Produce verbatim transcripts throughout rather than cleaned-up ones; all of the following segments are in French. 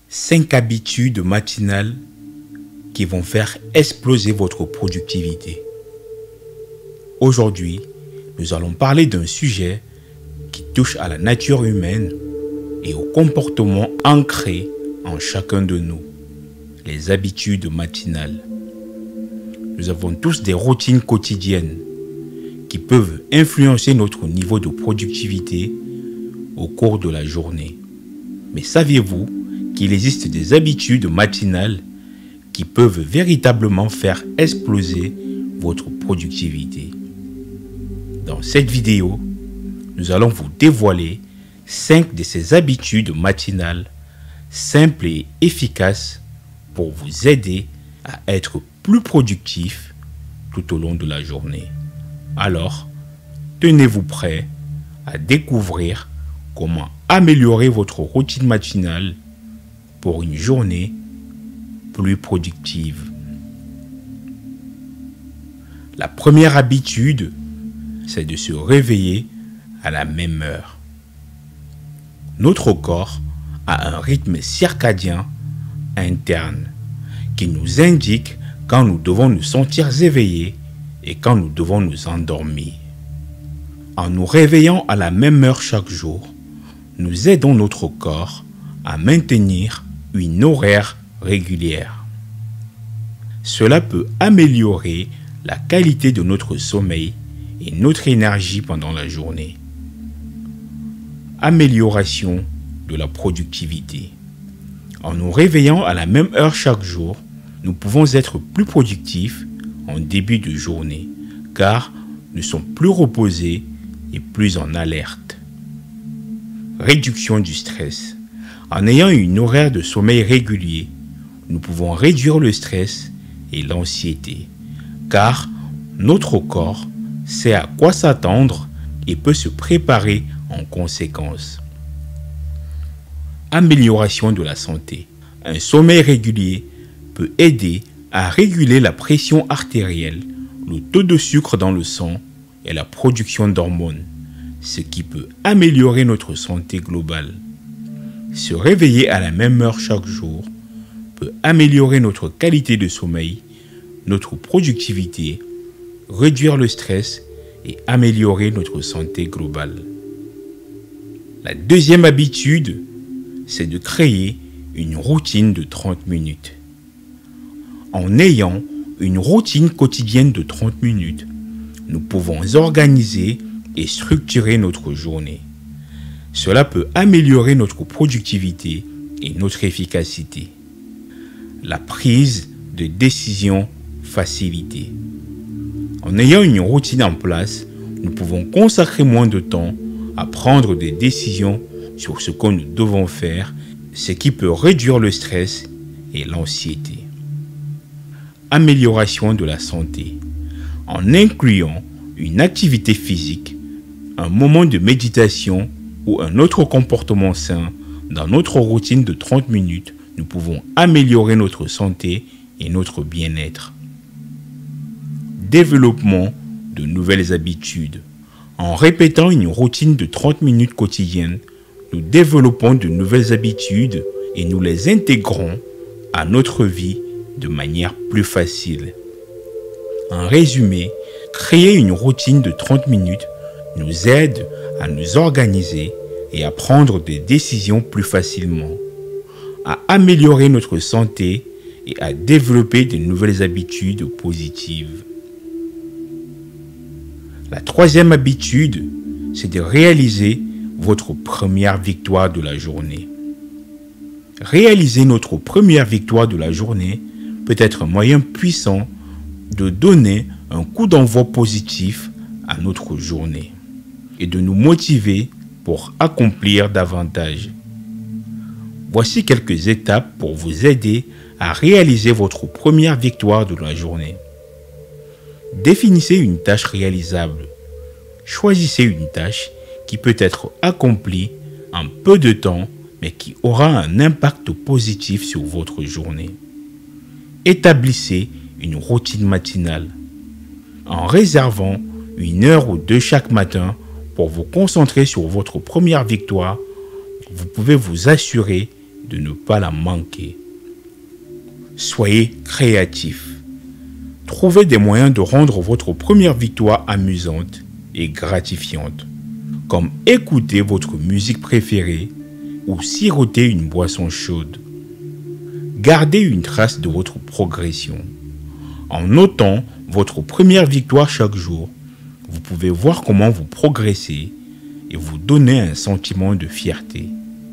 cinq habitudes matinales qui vont faire exploser votre productivité. Aujourd'hui, nous allons parler d'un sujet qui touche à la nature humaine et au comportement ancré en chacun de nous, les habitudes matinales. Nous avons tous des routines quotidiennes qui peuvent influencer notre niveau de productivité au cours de la journée. Mais saviez-vous qu'il existe des habitudes matinales qui peuvent véritablement faire exploser votre productivité? Dans cette vidéo, nous allons vous dévoiler cinq de ces habitudes matinales simples et efficaces pour vous aider à être plus productif tout au long de la journée. Alors, tenez-vous prêts à découvrir comment améliorer votre routine matinale pour une journée plus productive. La première habitude, c'est de se réveiller à la même heure. Notre corps a un rythme circadien interne qui nous indique quand nous devons nous sentir éveillés et quand nous devons nous endormir. En nous réveillant à la même heure chaque jour, nous aidons notre corps à maintenir une horaire régulière. Cela peut améliorer la qualité de notre sommeil et notre énergie pendant la journée. Amélioration de la productivité. En nous réveillant à la même heure chaque jour, nous pouvons être plus productifs en début de journée, car nous sommes plus reposés et plus en alerte. Réduction du stress. En ayant une horaire de sommeil régulier, nous pouvons réduire le stress et l'anxiété, car notre corps sait à quoi s'attendre et peut se préparer en conséquence. Amélioration de la santé. Un sommeil régulier peut aider à réguler la pression artérielle, le taux de sucre dans le sang et la production d'hormones, ce qui peut améliorer notre santé globale. Se réveiller à la même heure chaque jour peut améliorer notre qualité de sommeil, notre productivité, réduire le stress et améliorer notre santé globale. La deuxième habitude, c'est de créer une routine de trente minutes. En ayant une routine quotidienne de trente minutes, nous pouvons organiser et structurer notre journée. Cela peut améliorer notre productivité et notre efficacité. La prise de décision facilitée. En ayant une routine en place, nous pouvons consacrer moins de temps à prendre des décisions sur ce que nous devons faire, ce qui peut réduire le stress et l'anxiété. Amélioration de la santé. En incluant une activité physique, un moment de méditation ou un autre comportement sain dans notre routine de trente minutes, nous pouvons améliorer notre santé et notre bien-être. Développement de nouvelles habitudes. En répétant une routine de trente minutes quotidienne, nous développons de nouvelles habitudes et nous les intégrons à notre vie de manière plus facile. En résumé, créer une routine de trente minutes nous aide à nous organiser et à prendre des décisions plus facilement, à améliorer notre santé et à développer de nouvelles habitudes positives. La troisième habitude, c'est de réaliser votre première victoire de la journée. Réaliser notre première victoire de la journée peut être un moyen puissant de donner un coup d'envoi positif à notre journée et de nous motiver pour accomplir davantage. Voici quelques étapes pour vous aider à réaliser votre première victoire de la journée. Définissez une tâche réalisable. Choisissez une tâche qui peut être accomplie en peu de temps, mais qui aura un impact positif sur votre journée. Établissez une routine matinale. En réservant une heure ou deux chaque matin pour vous concentrer sur votre première victoire, vous pouvez vous assurer de ne pas la manquer. Soyez créatif. Trouvez des moyens de rendre votre première victoire amusante et gratifiante, comme écouter votre musique préférée ou siroter une boisson chaude. Gardez une trace de votre progression. En notant votre première victoire chaque jour, vous pouvez voir comment vous progressez et vous donner un sentiment de fierté.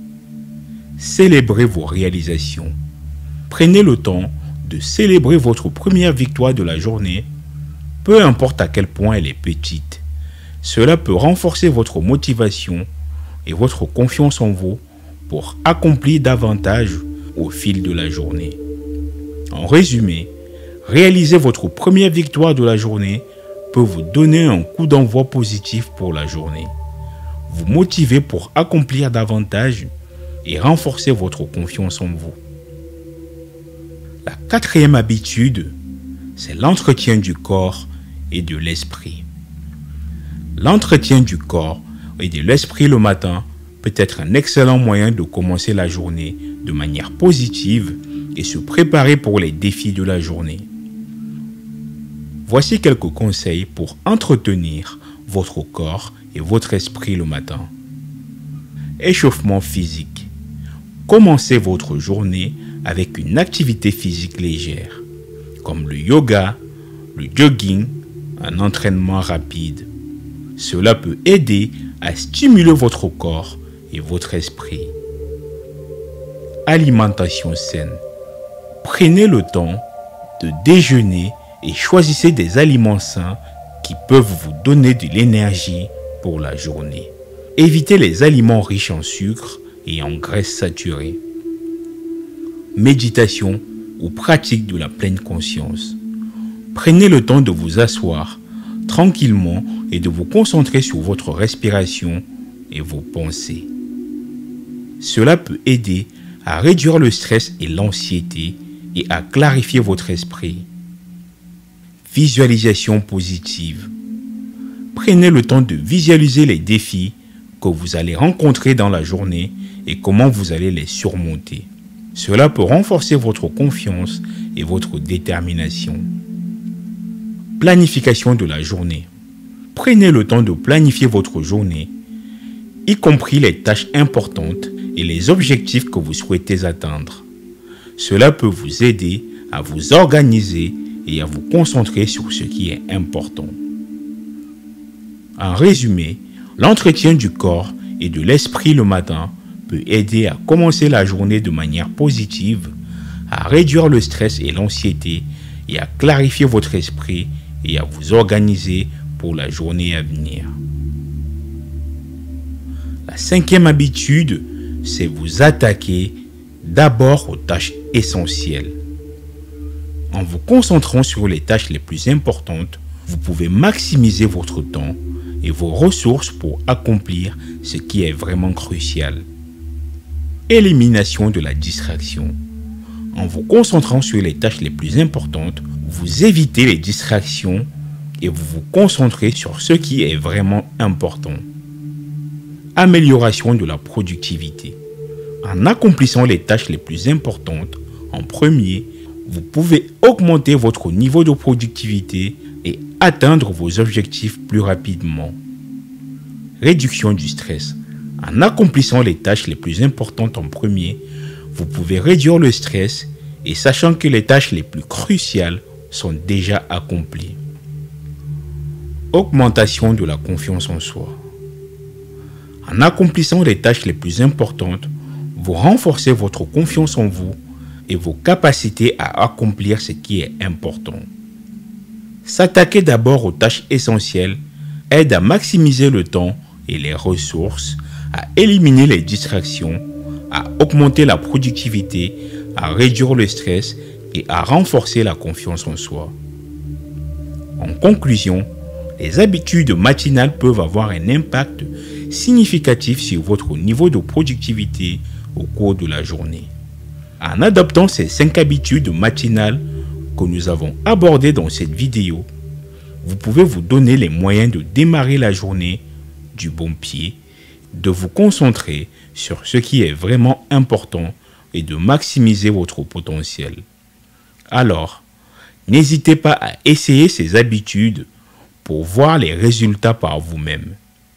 Célébrez vos réalisations. Prenez le temps de célébrer votre première victoire de la journée, peu importe à quel point elle est petite. Cela peut renforcer votre motivation et votre confiance en vous pour accomplir davantage au fil de la journée. En résumé, réaliser votre première victoire de la journée peut vous donner un coup d'envoi positif pour la journée, vous motiver pour accomplir davantage et renforcer votre confiance en vous. La quatrième habitude, c'est l'entretien du corps et de l'esprit. L'entretien du corps et de l'esprit le matin peut être un excellent moyen de commencer la journée de manière positive et se préparer pour les défis de la journée. Voici quelques conseils pour entretenir votre corps et votre esprit le matin. Échauffement physique. Commencez votre journée avec une activité physique légère, comme le yoga, le jogging, un entraînement rapide. Cela peut aider à stimuler votre corps et votre esprit. Alimentation saine. Prenez le temps de déjeuner et choisissez des aliments sains qui peuvent vous donner de l'énergie pour la journée. Évitez les aliments riches en sucre et en graisses saturées. Méditation ou pratique de la pleine conscience. Prenez le temps de vous asseoir tranquillement et de vous concentrer sur votre respiration et vos pensées. Cela peut aider à réduire le stress et l'anxiété et à clarifier votre esprit. Visualisation positive. Prenez le temps de visualiser les défis que vous allez rencontrer dans la journée et comment vous allez les surmonter. Cela peut renforcer votre confiance et votre détermination. Planification de la journée. Prenez le temps de planifier votre journée, y compris les tâches importantes et les objectifs que vous souhaitez atteindre. Cela peut vous aider à vous organiser et à vous concentrer sur ce qui est important. En résumé, l'entretien du corps et de l'esprit le matin peut aider à commencer la journée de manière positive, à réduire le stress et l'anxiété et à clarifier votre esprit et à vous organiser pour la journée à venir. La cinquième habitude, c'est vous attaquer d'abord aux tâches essentielles. En vous concentrant sur les tâches les plus importantes, vous pouvez maximiser votre temps et vos ressources pour accomplir ce qui est vraiment crucial. Élimination de la distraction. En vous concentrant sur les tâches les plus importantes, vous évitez les distractions et vous vous concentrez sur ce qui est vraiment important. Amélioration de la productivité. En accomplissant les tâches les plus importantes en premier, vous pouvez augmenter votre niveau de productivité et atteindre vos objectifs plus rapidement. Réduction du stress. En accomplissant les tâches les plus importantes en premier, vous pouvez réduire le stress et sachant que les tâches les plus cruciales sont déjà accomplies. Augmentation de la confiance en soi. En accomplissant les tâches les plus importantes, vous renforcez votre confiance en vous et vos capacités à accomplir ce qui est important. S'attaquer d'abord aux tâches essentielles aide à maximiser le temps et les ressources, à éliminer les distractions, à augmenter la productivité, à réduire le stress et à renforcer la confiance en soi. En conclusion, les habitudes matinales peuvent avoir un impact significatif sur votre niveau de productivité au cours de la journée. En adoptant ces cinq habitudes matinales que nous avons abordées dans cette vidéo, vous pouvez vous donner les moyens de démarrer la journée du bon pied, de vous concentrer sur ce qui est vraiment important et de maximiser votre potentiel. Alors, n'hésitez pas à essayer ces habitudes pour voir les résultats par vous-même.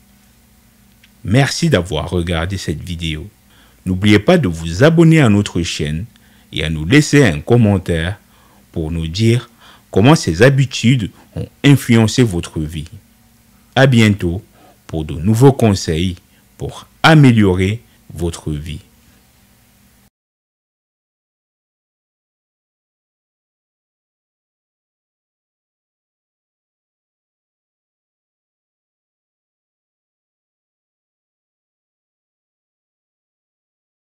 Merci d'avoir regardé cette vidéo. N'oubliez pas de vous abonner à notre chaîne et à nous laisser un commentaire pour nous dire comment ces habitudes ont influencé votre vie. À bientôt pour de nouveaux conseils pour améliorer votre vie.